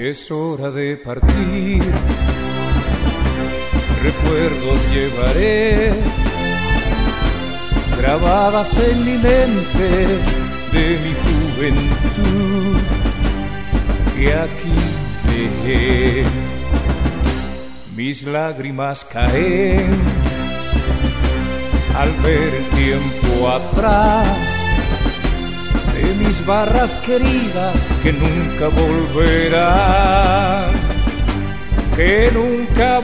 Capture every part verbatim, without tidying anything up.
Es hora de partir, recuerdos llevaré grabadas en mi mente de mi juventud que aquí dejé. Mis lágrimas caen al ver el tiempo atrás de mis barras queridas que nunca volverán, que nunca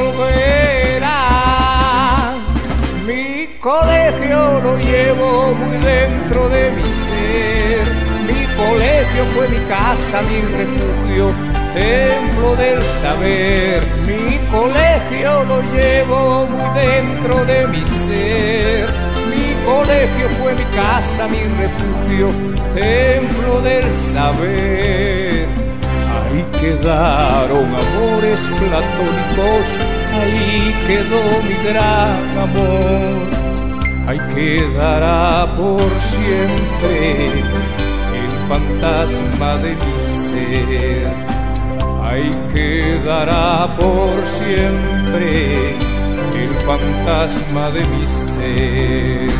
volverán. Mi colegio lo llevo muy dentro de mi ser, mi colegio fue mi casa, mi refugio, templo del saber. Mi colegio lo llevo muy dentro de mi ser, mi colegio fue mi casa, mi refugio, templo del saber. Ahí quedaron amores platónicos, ahí quedó mi gran amor. Ahí quedará por siempre el fantasma de mi ser. Ahí quedará por siempre el fantasma de mi ser.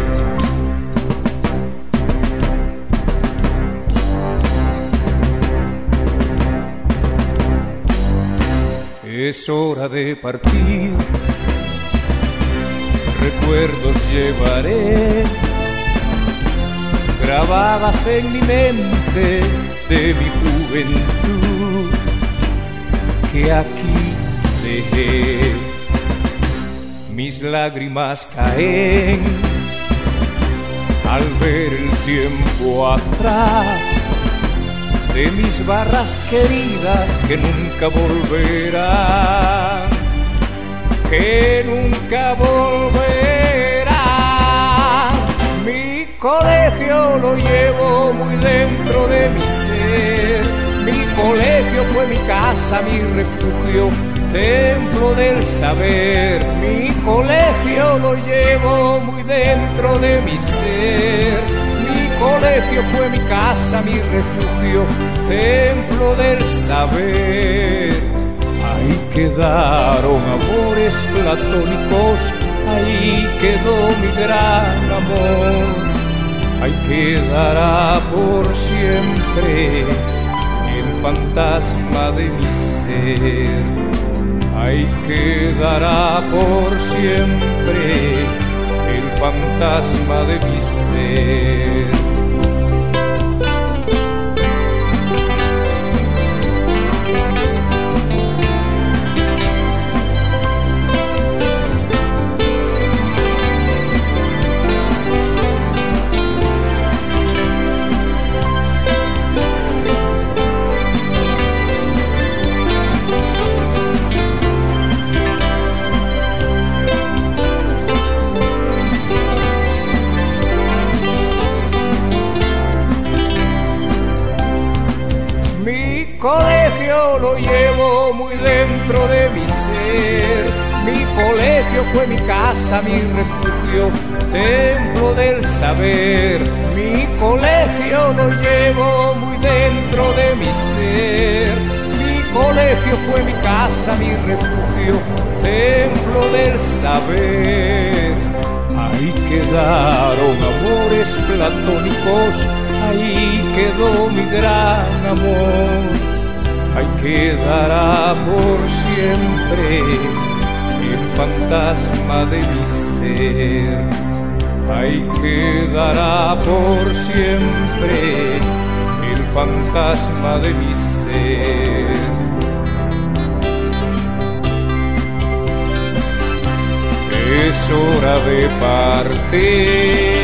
Es hora de partir, recuerdos llevaré grabadas en mi mente de mi juventud que aquí dejé. Mis lágrimas caen al ver el tiempo atrás de mis barras queridas que nunca volverán, que nunca volverán. Mi colegio lo llevo muy dentro de mi ser, mi colegio fue mi casa, mi refugio, templo del saber. Mi colegio lo llevo muy dentro de mi ser, mi colegio fue mi casa, mi refugio, templo del saber. Ahí quedaron amores platónicos, ahí quedó mi gran amor. Ahí quedará por siempre el fantasma de mi ser. Ahí quedará por siempre el fantasma de mi ser. Mi colegio lo llevo muy dentro de mi ser, mi colegio fue mi casa, mi refugio, templo del saber. Mi colegio lo llevo muy dentro de mi ser, mi colegio fue mi casa, mi refugio, templo del saber. Ahí quedaron amores platónicos, ahí quedó mi gran amor. Ahí quedará por siempre el fantasma de mi ser. Ahí quedará por siempre el fantasma de mi ser. Es hora de partir,